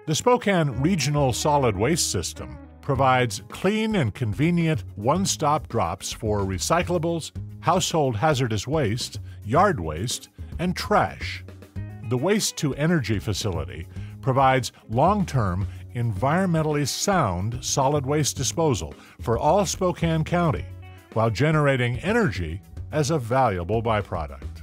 The Spokane Regional Solid Waste System provides clean and convenient one-stop drops for recyclables, household hazardous waste, yard waste, and trash. The Waste-to-Energy facility provides long-term, environmentally sound solid waste disposal for all Spokane County while generating energy as a valuable byproduct.